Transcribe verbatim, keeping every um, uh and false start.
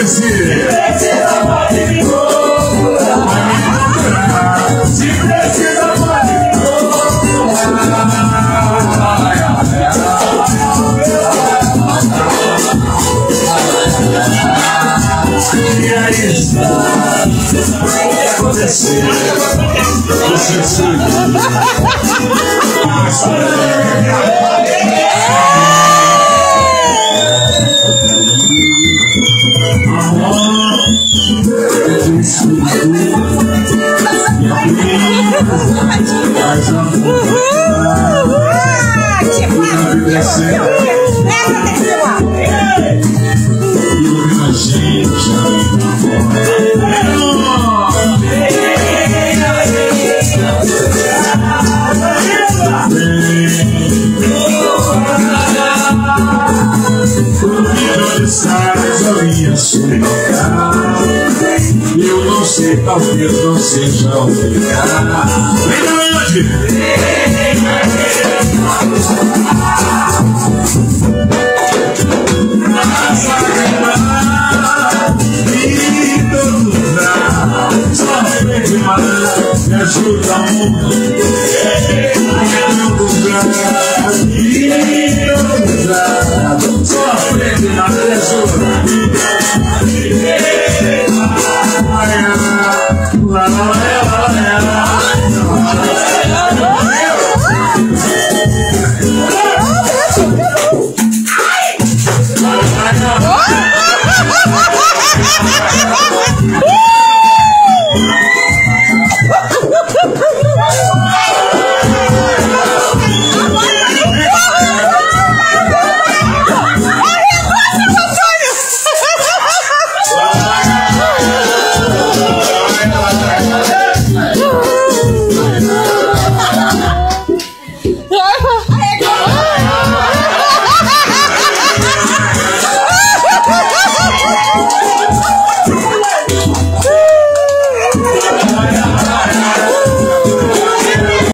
Se precisa pode me procurar. Se precisa pode me procurar. E aí está. O que aconteceu? Você sabe. Ilumina a gente, eu não sei, talvez não seja obrigado. Vem da onde? Em todo lugar, só vem demais, me ajuda muito. Em todo lugar, em todo lugar, só vem demais, me ajuda. La la la la la. Ha ha ha ha!